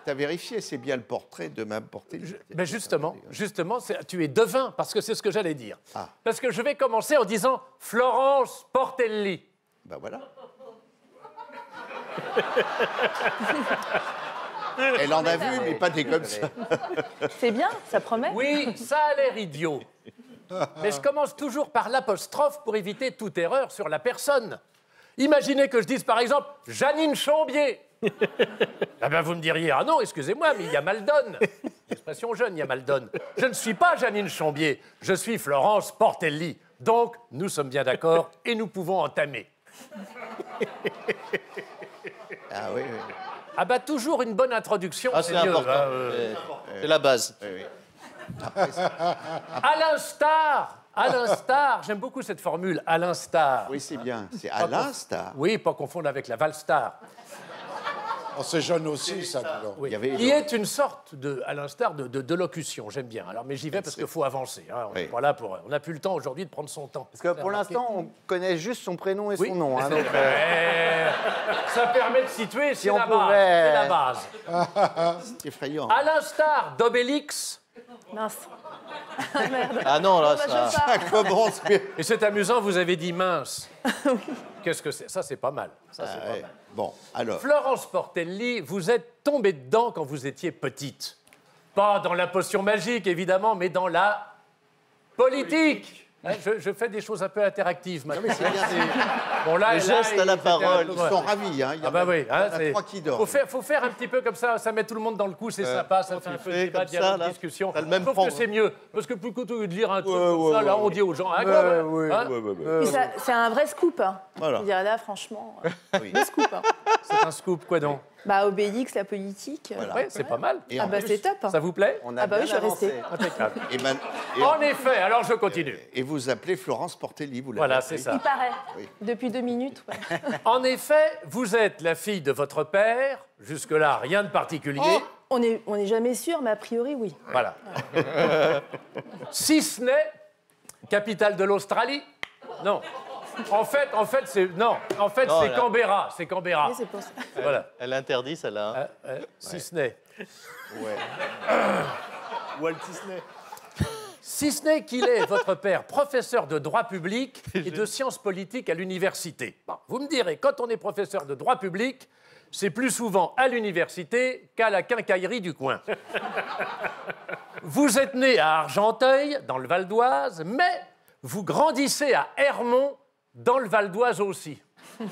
T'as vérifié, c'est bien le portrait de Mme Portelli. Mais justement, tu es devin, parce que c'est ce que j'allais dire. Ah. Parce que je vais commencer en disant Florence Portelli. Ben voilà. Elle en a vu, mais pas des comme ça. C'est bien, ça promet. Oui, ça a l'air idiot. Mais je commence toujours par l'apostrophe pour éviter toute erreur sur la personne. Imaginez que je dise par exemple Janine Chambier. Ah ben vous me diriez, ah non, excusez-moi, mais il y a mal donne. Expression jeune, il y a mal donne. Je ne suis pas Janine Chambier, je suis Florence Portelli. Donc, nous sommes bien d'accord et nous pouvons entamer. Ah oui, oui. Ah bah toujours une bonne introduction, Ah, c'est c'est mieux. important. C'est la base. Oui, oui. À l'instar, j'aime beaucoup cette formule, à l'instar. Oui, c'est bien. C'est à l'instar. Oui, pas confondre avec la Valstar. Oh, c'est jeune aussi, ça, dis donc. Oui. Il y avait- Qui est une sorte de, à l'instar de locution, j'aime bien. Alors, mais j'y vais parce qu'il faut avancer. Hein. On Oui. n'est pas là pour. On n'a plus le temps aujourd'hui de prendre son temps. Parce que pour l'instant, on connaît juste son prénom et Oui. son nom. Hein, donc, Ça permet de situer, c'est on la base. pouvait- C'est la base. C'est effrayant. À l'instar d'Obélix, Mince. Ah non, là, Bah, ça... je pars. Ça commence bien. et c'est amusant, vous avez dit mince. Qu'est-ce que c'est? Ça, c'est pas mal. Ça, c'est Ah, pas ouais. mal. Bon, alors. Florence Portelli, vous êtes tombée dedans quand vous étiez petite. Pas dans la potion magique, évidemment, mais dans la politique. Hein, je fais des choses un peu interactives maintenant. Mais c'est bien. Bon, là, Le geste à la parole. Ils sont ravis. Hein. Il y en Ah bah oui, hein, a trois qui dorment. faut faire un petit peu comme ça met tout le monde dans le coup, c'est sympa, ça fait un peu de fais débat, comme ça, dialogue, là, discussion. t'as le même Je trouve que fond, c'est mieux, parce que plutôt que de lire un truc Ouais, comme ouais, ça, là, ouais. on dit aux gens, ah, quoi, hein Et c'est un vrai scoop. Hein. Voilà. Je dirais là, franchement, Oui. le scoop. Hein. c'est un scoop, quoi donc? Bah, Obélix, la politique. Voilà. Ouais, c'est pas mal. Et Ah en bah plus- c'est top. Ça vous plaît? on a Ah bah oui, bien je vais rester. avancé. Impeccable. Et, En effet, alors je continue. et vous appelez Florence Portelli, vous l'avez Voilà, appelée. c'est ça. Il paraît. Oui. Depuis 2 minutes. Ouais. En effet, vous êtes la fille de votre père, jusque-là, rien de particulier. Oh, on n'est jamais sûr, mais a priori, oui. Voilà. Si ce n'est capitale de l'Australie. Non. En fait, c'est Non, c'est là. Canberra. C'est Canberra. Oui, c'est pour ça. Voilà. Elle interdit, celle-là. Si ce n'est. Ouais. Walt Disney. Si ce n'est qu'il est, votre père, professeur de droit public et de sciences politiques à l'université. Bon, vous me direz, quand on est professeur de droit public, c'est plus souvent à l'université qu'à la quincaillerie du coin. Vous êtes né à Argenteuil, dans le Val d'Oise, mais vous grandissez à Hermont, dans le Val d'Oise aussi.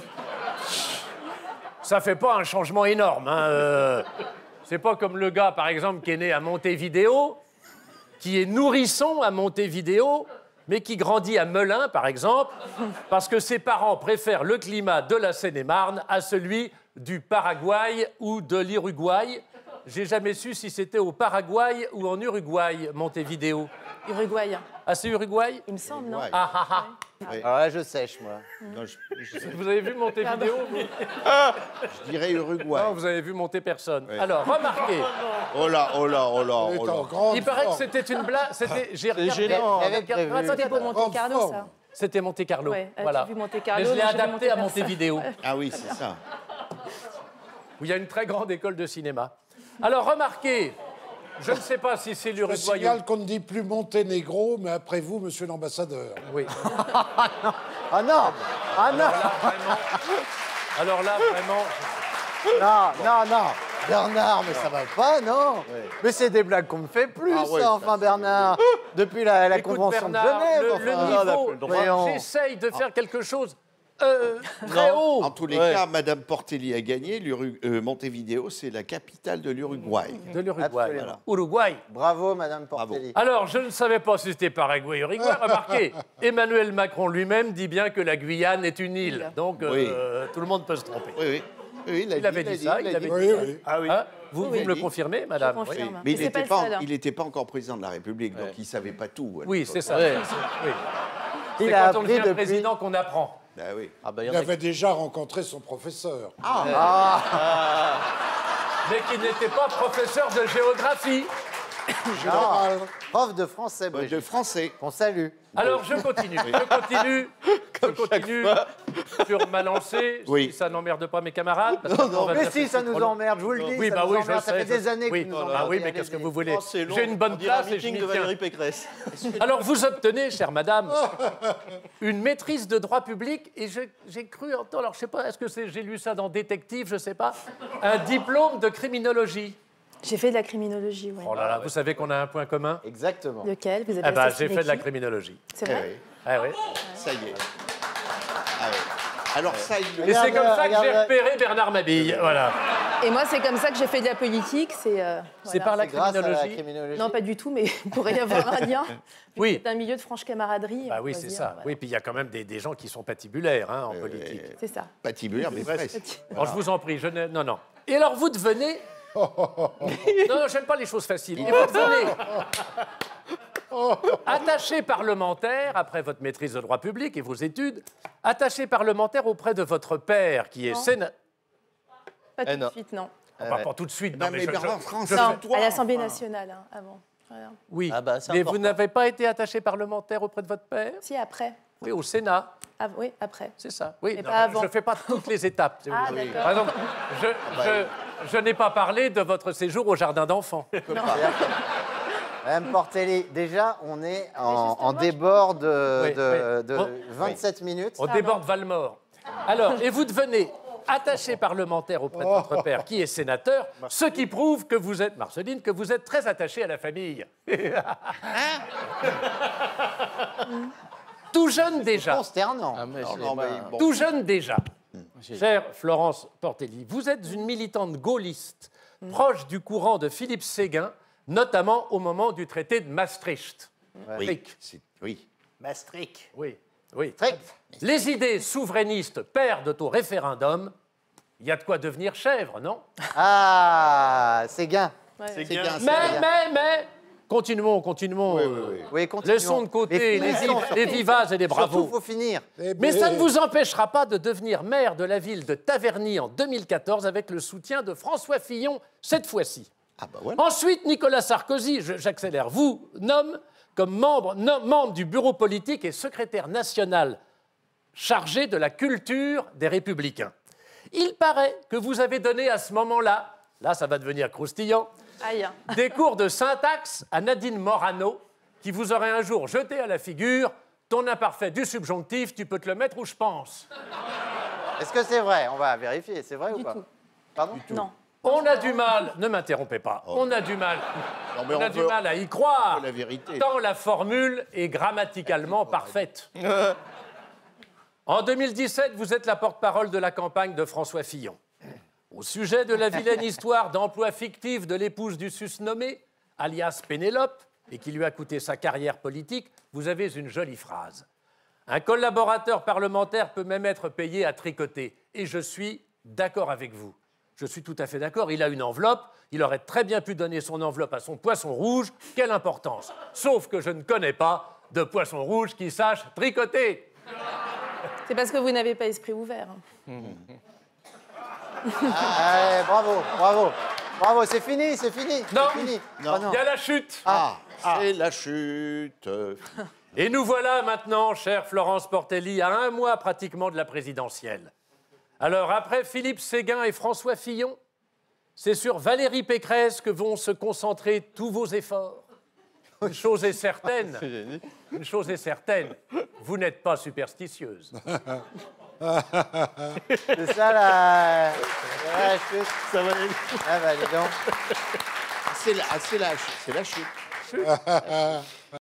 Ça fait pas un changement énorme. Hein, c'est pas comme le gars, par exemple, qui est né à Montevideo, qui est nourrisson à Montevideo, mais qui grandit à Melun, par exemple, parce que ses parents préfèrent le climat de la Seine-et-Marne à celui du Paraguay ou de l'Uruguay. J'ai jamais su si c'était au Paraguay ou en Uruguay, Montevideo. Uruguay, Ah, c'est Uruguay? il me semble, non? Ouais. Ah, ah, ah. Alors là, je sèche, moi. Non, je Vous avez vu Montevideo, vous? dirais Uruguay. Non, vous avez vu monter personne. Alors, remarquez, Oh là, oh là, oh là, Elle est oh là. en grande il paraît que forme. c'était une blague. J'ai regardé. gênant. Elle avait prévu. C'était pour Monte Carlo, forme. ça. C'était Monte Carlo. Ouais, voilà. j'ai vu Monte Carlo, Mais je l'ai moi, j'ai vu adapté à Monte Carlo. Montevideo, Ah oui, c'est ça. où il y a une très grande école de cinéma. Alors, remarquez, je ne sais pas si c'est Je l'Uruguay. signale qu'on ne dit plus Monténégro, mais après vous, monsieur l'ambassadeur. Oui. Ah non. Ah non. Alors là, vraiment. Non. Bernard, mais ça va pas, non. Mais c'est des blagues qu'on ne fait plus, Ah ouais, ça, enfin, Bernard. Depuis la Écoute, Convention Bernard, de Genève. le enfin. niveau, Voyons. j'essaye de faire quelque chose très haut. En tous les Ouais. cas, Madame Portelli a gagné. Montevideo, c'est la capitale de l'Uruguay. De l'Uruguay. Absolument. Uruguay. Bravo, Madame Portelli. Alors, je ne savais pas si c'était Paraguay ou Uruguay. Remarquez, Emmanuel Macron lui-même dit bien que la Guyane est une île. Donc, Oui. tout le monde peut se tromper. Oui, oui. Oui, Il avait dit ça, il avait dit Oui, ça. oui. Ah oui. Hein, vous Oui. me le confirmez, madame? Je confirme. Mais Mais c'est pas le seul, hein. il n'était pas encore président de la République, donc il ne savait pas tout. à Oui, l'époque. c'est ça. Ouais. Oui. Il C'est a quand on appris devient depuis. président qu'on apprend. Bah oui. Ah bah, il y Il en a avait déjà rencontré son professeur. Mais qui n'était pas professeur de géographie. Général. Prof de français, Brigitte. De français. On salue. Alors, je continue. Je continue sur ma lancée, Oui. si ça n'emmerde pas mes camarades. Parce qu'après, on va Mais bien si, faire ça ce nous qu'on- emmerde, je vous le dis. Oui, ça bah nous oui, emmerde. je Ça sais. fait des années oui. que nous Ah emmerde. oui, mais qu'est-ce que vous voulez? Oh, c'est long. J'ai une bonne On dirait un place et je meeting m'y de tiens. Valérie Pécresse. Alors, vous obtenez, chère madame, une maîtrise de droit public et j'ai cru entendre, alors je sais pas, est-ce que j'ai lu ça dans Détective, je sais pas, un diplôme de criminologie. J'ai fait de la criminologie, oui. Oh là là, vous savez qu'on a un point commun? Exactement. Lequel? Vous avez Eh ben, assassiné j'ai fait de la qui criminologie. C'est Eh vrai? oui, Ah oui. ça y est. Ah ouais. Alors ça, il Et c'est comme ça que j'ai Regarde. repéré Bernard Mabille. Voilà. Et moi, c'est comme ça que j'ai fait de la politique. C'est Voilà. par la C'est grâce à la criminologie. criminologie. Non, pas du tout, mais il pourrait y avoir un lien. Oui. C'est un milieu de franche camaraderie. Bah on oui, va c'est dire, ça. voilà. Oui, puis il y a quand même des gens qui sont patibulaires hein, en politique. C'est ça. patibulaire, mais presque. Alors, je vous en prie, non, non. Et alors, vous devenez... non, j'aime pas les choses faciles. Et vous devenez attaché parlementaire, après votre maîtrise de droit public et vos études, attaché parlementaire auprès de votre père, qui est sénateur... Pas tout de non. suite, non. Pas tout de suite, non, Non, mais Bernard, français, Non, toi, à l'Assemblée enfin. nationale, hein, avant. Voilà. Oui, Ah bah, c'est mais important. vous n'avez pas été attaché parlementaire auprès de votre père? Si, après. Oui, au Sénat. Ah, oui, après. C'est ça. Oui, Mais non, pas avant. je ne fais pas toutes les étapes. si vous Ah, voulez. d'accord. Par exemple, je n'ai pas parlé de votre séjour au jardin d'enfants. Madame Portelli, déjà, on est en justement, débord de, Oui, de oui. 27 minutes. On déborde Valmore. Alors, et vous devenez attaché parlementaire auprès de votre père, qui est sénateur, ce qui prouve que vous êtes, Marceline, que vous êtes très attaché à la famille. Tout jeune déjà. Consternant. Ah, mais Non, je non, l'ai mais pas. bon. Tout jeune déjà. Chère Florence Portelli, vous êtes une militante gaulliste, proche du courant de Philippe Séguin, notamment au moment du traité de Maastricht. Oui, oui. Maastricht. Oui, oui. Strict. Les idées souverainistes perdent au référendum. Il y a de quoi devenir chèvre, non? Ah, Séguin. Ouais. C'est C'est bien. bien, c'est Mais, bien. continuons. Oui, oui, oui. Oui, continuons. Laissons de côté Mais finissons, les vivaces et les Surtout, bravos. il faut finir. Mais ça ne vous empêchera pas de devenir maire de la ville de Taverny en 2014 avec le soutien de François Fillon cette fois-ci. Ah bah voilà. Ensuite, Nicolas Sarkozy, j'accélère, vous nomme comme membre du bureau politique et secrétaire national chargé de la culture des Républicains. Il paraît que vous avez donné à ce moment-là, là ça va devenir croustillant, Aïe. des cours de syntaxe à Nadine Morano, qui vous aurait un jour jeté à la figure « Ton imparfait du subjonctif, tu peux te le mettre où je pense ». Est-ce que c'est vrai? On va vérifier. C'est vrai ou Du pas? tout. Pardon? Non. On a du mal, ne m'interrompez pas, on a du mal, Non, mais on a on du veut- mal à y croire, on veut la vérité. tant la formule est grammaticalement parfaite. En 2017, vous êtes la porte-parole de la campagne de François Fillon. Au sujet de la vilaine histoire d'emploi fictif de l'épouse du susnommé, alias Pénélope, et qui lui a coûté sa carrière politique, vous avez une jolie phrase. Un collaborateur parlementaire peut même être payé à tricoter. Et je suis d'accord avec vous. Je suis tout à fait d'accord. Il a une enveloppe. Il aurait très bien pu donner son enveloppe à son poisson rouge. Quelle importance. Sauf que je ne connais pas de poisson rouge qui sache tricoter. C'est parce que vous n'avez pas esprit ouvert. Allez, bravo, bravo. Bravo, c'est fini, c'est fini. Non. C'est fini. Non. Ah, non. Il y a la chute. Ah, c'est la chute. Et nous voilà maintenant, chère Florence Portelli, à un mois pratiquement de la présidentielle. Alors, après Philippe Séguin et François Fillon, c'est sur Valérie Pécresse que vont se concentrer tous vos efforts. Une chose est certaine, vous n'êtes pas superstitieuse. C'est ça la chute. Ça va aller. Ah bah dis donc. C'est la chute.